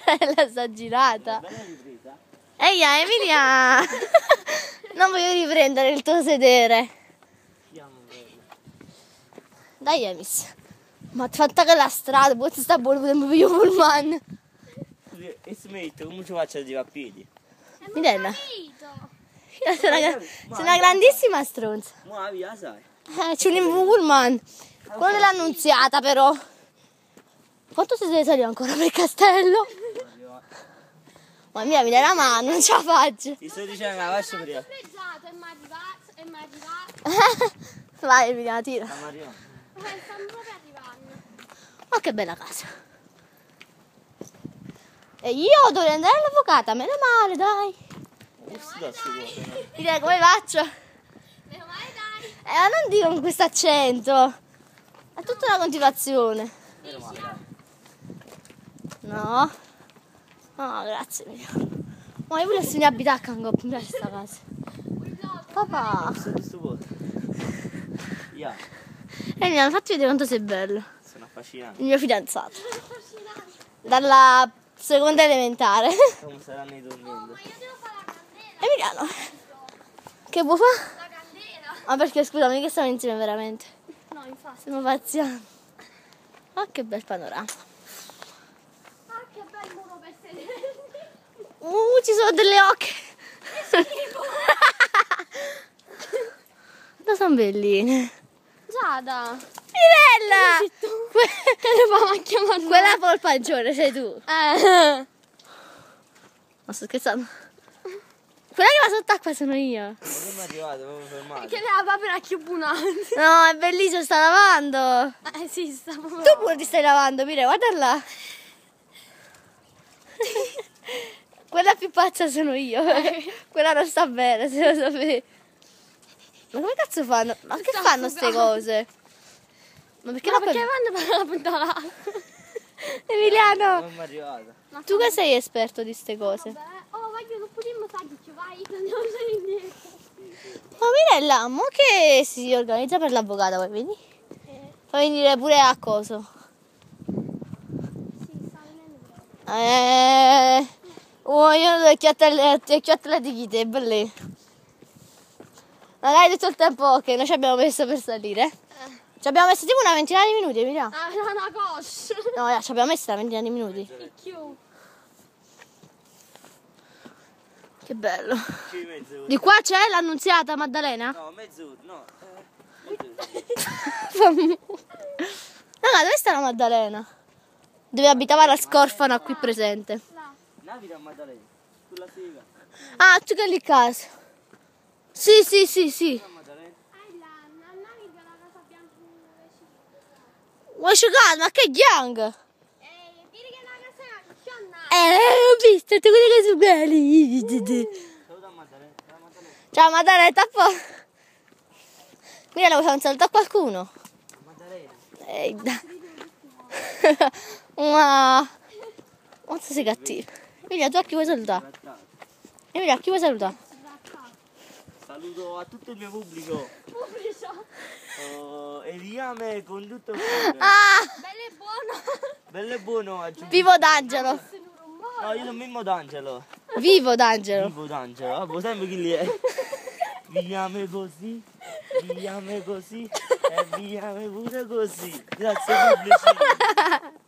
La sta girata. Bella ripresa. Ehi, Emilia! Non voglio riprendere il tuo sedere. Siamo belli. Dai, Emis. Ma fatta che la strada, poi ti sta volendo più pullman. E smetto, come ci faccio a arrivare a piedi? Mirella. Sei una grandissima stronza. Ma via, sai. C'è un pullman. Quello dell'Annunziata, però. Quanto si deve salire ancora per il castello? Ma mia, mi dai la mano, non ce la faccio. Ti sto dicendo che lascio prima. È mai arrivato. Vai, Emilia, tira. Stiamo arrivando. Stanno proprio arrivando. Oh, che bella casa. E io dovrei andare all'avvocata, meno male, dai. Questo da sicuro. Emilia, come faccio? Meno male dai. Ma non dico con questo accento. È tutta una continuazione. Meno male, dai. No. No, grazie Emilia. Ma io volessi venire a abitare a Cangop, mi piace questa casa. Papà. Questo vuoto. Yeah. Emilia, fatti vedere quanto sei bello. Sono affascinante. Il mio fidanzato. Dalla seconda elementare. Come saranno i dormendo? Ma io devo fare la candela. Emiliano. Che vuoi fare? La candela. Ma perché scusami che stiamo insieme veramente? No, infatti. Stiamo pazziando. Ma che bel panorama. Ah, che bel muro per sedere. Ci sono delle ocche. Ma sono belline. Giada. Mirella! Che ne fa a chiamare? Quella polpagione sei tu. Ma sto scherzando. Quella che va sott'acqua sono io. Ma come è arrivato? Proprio fermato. Che ne ha proprio una chiubunata. No, è bellissimo, sta lavando. Sì, sta proprio. Tu pure ti stai lavando, Mire, guarda là. Quella più pazza sono io. Quella non sta bene, se lo sapevi. Ma come cazzo fanno? Ma che fanno ste cose? Ma perché Ma la perché vanno per la puntata? Emiliano, Come è arrivato? tu che sei esperto di ste cose? Vabbè. Oh, voglio non potremmo farci, vai, prendiamo indietro. Ma Mirella, mo che si organizza per l'avvocata, vuoi venire? Fa venire pure a coso. Sì, sta venendo. Oh, io non devo chiattare di chite, è belle. Magari tutto il tempo che noi ci abbiamo messo per salire. Ci abbiamo messo tipo una ventina di minuti, Emilia. Ah, era una coscia. No, ci abbiamo messo una ventina di minuti. Più. Che bello. Sì, mezz'ora. Di qua c'è l'Annunziata Maddalena? No, mezz'ora, no. Mezz'ora. Raga, dove sta la Maddalena? Dove abitava la Scorfana qui presente. Navi da Maddalena. Sulla sega. Ah, tu che lì casa. Sì. Da Maddalena. La nave della casa bianca. Vuoi giocare? Ma che gang? Dire che la casa c'è una. Ho visto tutte quelle che sono belli. Saluta Maddalena. Da Maddalena. Ciao Maddalena, tappo. Mira, la vuoi fare un saluto a qualcuno? Maddalena. Ehi, dai. Ma quanto sei cattivo. Emilia, tu a chi vuoi salutare? Emilia, a chi vuoi salutare? Saluto a tutto il mio pubblico. Pubblico. Eliame con tutto il cuore. Ah, Bello e buono. Bello e buono aggiungo. vivo d'Angelo. No, io sono Mimmo d'Angelo. Vivo d'Angelo. Vivo d'Angelo. Vabbè, sempre chi lì è. Viviamo così. Viviamo così. E viviamo pure così. Grazie pubblici.